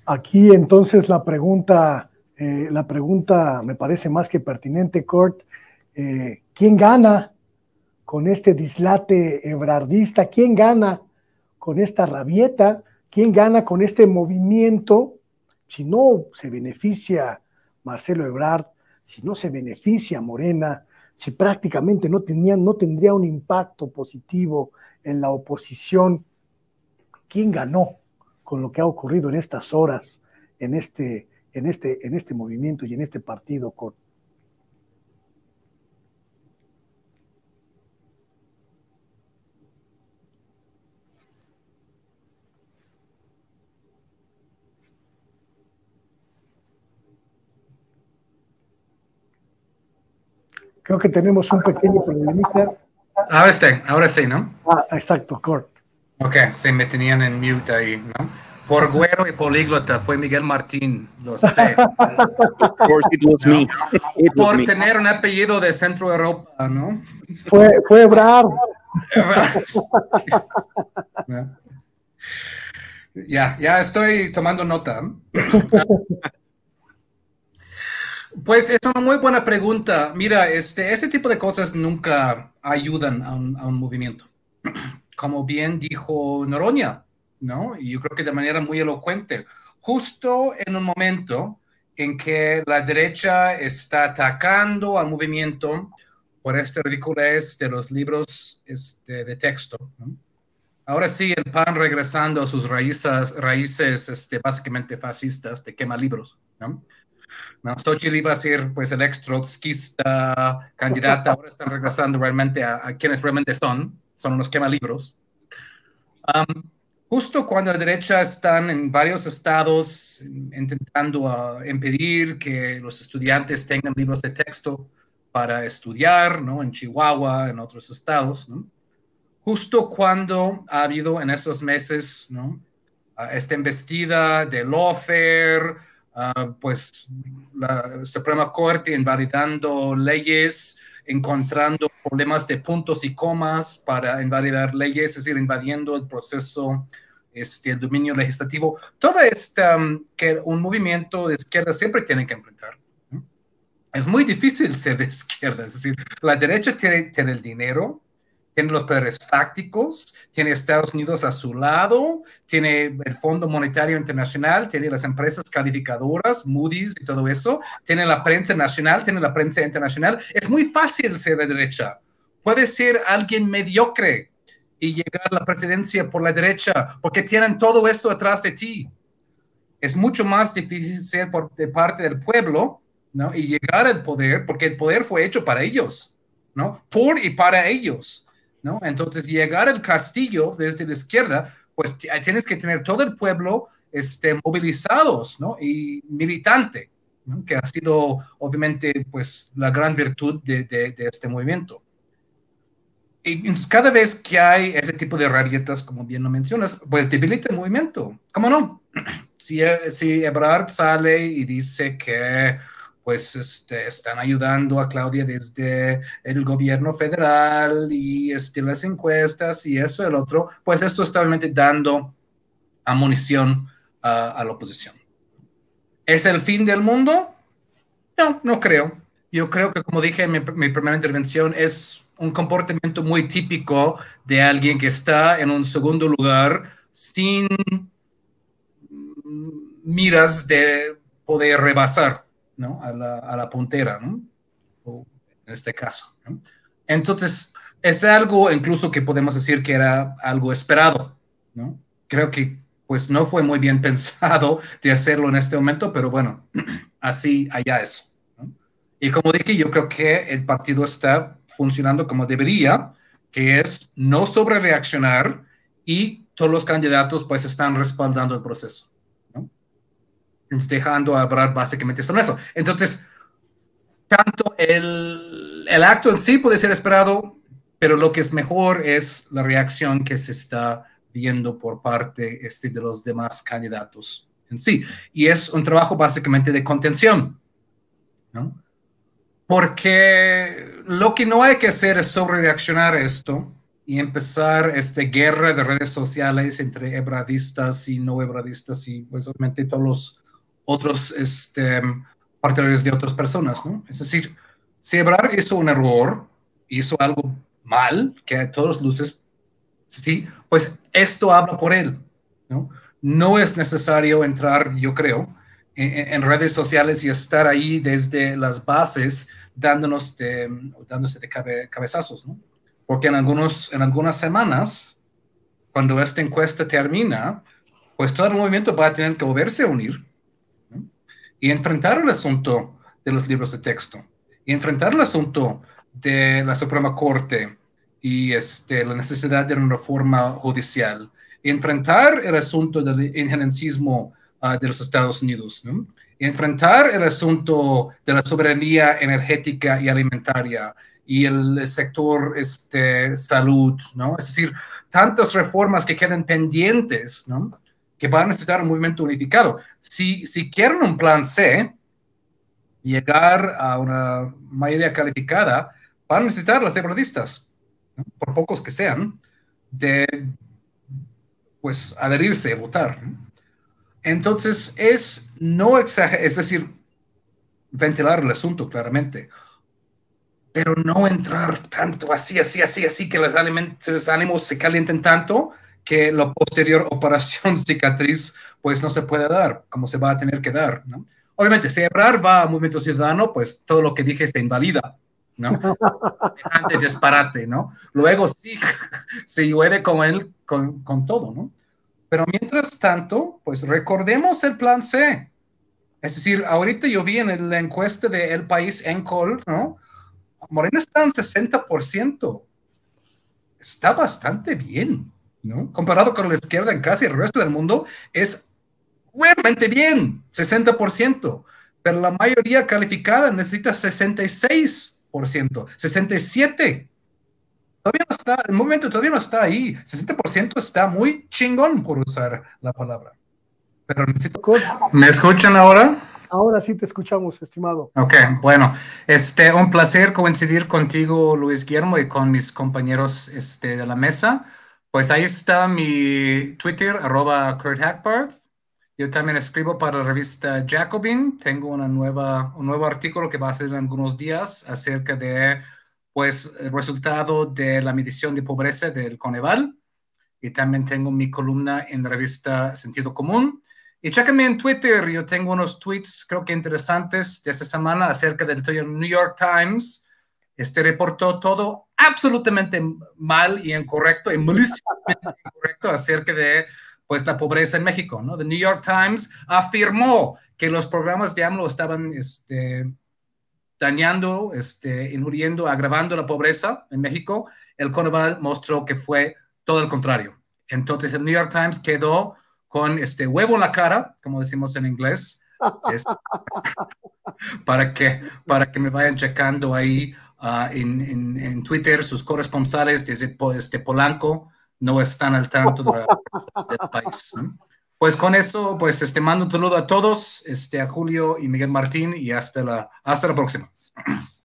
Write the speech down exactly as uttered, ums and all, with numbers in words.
Aquí entonces la pregunta, eh, la pregunta me parece más que pertinente, Kurt. Eh, ¿Quién gana con este dislate ebrardista? ¿Quién gana con esta rabieta? ¿Quién gana con este movimiento? Si no se beneficia Marcelo Ebrard, si no se beneficia Morena, si prácticamente no, tenía, no tendría un impacto positivo en la oposición, ¿quién ganó con lo que ha ocurrido en estas horas, en este, en este, en este movimiento y en este partido? Con... Creo que tenemos un pequeño problemita. Ahora sí, ahora sí, ¿no? Ah, exacto, Kurt. Ok, se me tenían en mute ahí, ¿no? Por güero y políglota fue Miguel Martín, lo sé. Of course it was ¿no? me. It was Por me. tener un apellido de Centro Europa, ¿no? Fue, fue Ebrard. ¿no? Ya, ya estoy tomando nota. Pues es una muy buena pregunta. Mira, este, ese tipo de cosas nunca ayudan a un, a un movimiento. Como bien dijo Noroña, ¿no? Y yo creo que de manera muy elocuente, justo en un momento en que la derecha está atacando al movimiento por esta ridiculez de los libros este, de texto, ¿no? Ahora sí, el P A N regresando a sus raíces, raíces este, básicamente fascistas de quema libros, ¿no? No, Xochitl iba a ser pues el ex trotskista candidata, ahora están regresando realmente a, a quienes realmente son, son los quemalibros. Um, justo cuando la derecha están en varios estados intentando uh, impedir que los estudiantes tengan libros de texto para estudiar, ¿no? En Chihuahua, en otros estados, ¿no? Justo cuando ha habido en esos meses, ¿no? Uh, esta embestida de lawfare, uh, pues la Suprema Corte invalidando leyes, encontrando problemas de puntos y comas para invalidar leyes, es decir, invadiendo el proceso, este, el dominio legislativo. Todo esto um, que un movimiento de izquierda siempre tiene que enfrentar. ¿No? Es muy difícil ser de izquierda, es decir, la derecha tiene, tiene el dinero, tiene los poderes fácticos, tiene Estados Unidos a su lado, tiene el Fondo Monetario Internacional, tiene las empresas calificadoras, Moody's y todo eso, tiene la prensa nacional, tiene la prensa internacional. Es muy fácil ser de derecha. Puede ser alguien mediocre y llegar a la presidencia por la derecha, porque tienen todo esto atrás de ti. Es mucho más difícil ser por, de parte del pueblo, ¿no? Y llegar al poder, porque el poder fue hecho para ellos, ¿no? Por y para ellos. ¿No? Entonces, llegar al castillo desde la izquierda, pues tienes que tener todo el pueblo este, movilizados, ¿no? Y militante, ¿no? Que ha sido, obviamente, pues, la gran virtud de, de, de este movimiento. Y cada vez que hay ese tipo de rabietas, como bien lo mencionas, pues debilita el movimiento. ¿Cómo no? Si, si Ebrard sale y dice que pues este, están ayudando a Claudia desde el gobierno federal y este, las encuestas y eso, el otro, pues esto está obviamente dando amunición uh, a la oposición. ¿Es el fin del mundo? No, no creo. Yo creo que, como dije en mi, mi primera intervención, es un comportamiento muy típico de alguien que está en un segundo lugar sin miras de poder rebasar, ¿no? a, la, a la puntera, ¿no? O en este caso, ¿no? Entonces, es algo incluso que podemos decir que era algo esperado, ¿no? Creo que pues no fue muy bien pensado de hacerlo en este momento, pero bueno, así allá eso, ¿no? Y como dije, yo creo que el partido está funcionando como debería, que es no sobre reaccionar y todos los candidatos pues están respaldando el proceso, ¿no? Dejando hablar básicamente sobre eso. Entonces, tanto el, el acto en sí puede ser esperado, pero lo que es mejor es la reacción que se está viendo por parte este, de los demás candidatos en sí. Y es un trabajo básicamente de contención, ¿no? Porque lo que no hay que hacer es sobre reaccionar a esto y empezar esta guerra de redes sociales entre ebradistas y no ebradistas y pues obviamente todos los otros este, partidarios de otras personas, ¿no? Es decir, si Ebrard hizo un error, hizo algo mal, que a todas luces, sí, pues esto habla por él, ¿no? No es necesario entrar, yo creo, en, en redes sociales y estar ahí desde las bases dándonos de, dándose de cabe, cabezazos, ¿no? Porque en, algunos, en algunas semanas, cuando esta encuesta termina, pues todo el movimiento va a tener que volverse a unir, ¿no? Y enfrentar el asunto de los libros de texto, y enfrentar el asunto de la Suprema Corte y este, la necesidad de una reforma judicial, y enfrentar el asunto del injerencismo uh, de los Estados Unidos, ¿no? Y enfrentar el asunto de la soberanía energética y alimentaria, y el sector este, salud, ¿no? Es decir, tantas reformas que quedan pendientes, ¿no? Que van a necesitar un movimiento unificado. Si, si quieren un plan C, llegar a una mayoría calificada, van a necesitar las ebradistas, ¿no? Por pocos que sean, de pues adherirse, votar, ¿no? Entonces, es no exagerar, es decir, ventilar el asunto claramente, pero no entrar tanto así, así, así, así, que los, los ánimos se calienten tanto que la posterior operación cicatriz pues no se puede dar, como se va a tener que dar, ¿no? Obviamente, si Ebrard va a Movimiento Ciudadano, pues todo lo que dije se invalida, ¿no? Semejante disparate, ¿no? Luego sí, se llueve con él, con, con todo, ¿no? Pero mientras tanto, pues recordemos el plan C. Es decir, ahorita yo vi en la encuesta de El País en Col, ¿no? Morena está en sesenta por ciento. Está bastante bien, ¿no? Comparado con la izquierda en casi el resto del mundo, es realmente bien, sesenta por ciento. Pero la mayoría calificada necesita sesenta y seis por ciento, sesenta y siete por ciento. Todavía no está, el movimiento todavía no está ahí. sesenta por ciento está muy chingón, por usar la palabra. Pero necesito... ¿Me escuchan ahora? Ahora sí te escuchamos, estimado. Ok, bueno, este, un placer coincidir contigo, Luis Guillermo, y con mis compañeros este, de la mesa. Pues ahí está mi Twitter, arroba Kurt Hackbarth. Yo también escribo para la revista Jacobin. Tengo una nueva, un nuevo artículo que va a salir en algunos días acerca de, pues, el resultado de la medición de pobreza del Coneval. Y también tengo mi columna en la revista Sentido Común. Y chéquenme en Twitter, yo tengo unos tweets creo que interesantes de esta semana acerca del New York Times. Este reportó todo absolutamente mal y incorrecto y malísimamente incorrecto acerca de pues, la pobreza en México, ¿no? The New York Times afirmó que los programas de AMLO estaban este, dañando, este, injuriendo, agravando la pobreza en México. El Coneval mostró que fue todo el contrario. Entonces el New York Times quedó con este huevo en la cara, como decimos en inglés, este, para, que, para que me vayan checando ahí uh, en, en, en Twitter. Sus corresponsales desde este Polanco no están al tanto de la, del país, ¿no? Pues con eso, pues este, mando un saludo a todos, este, a Julio y Miguel Martín, y hasta la, hasta la próxima.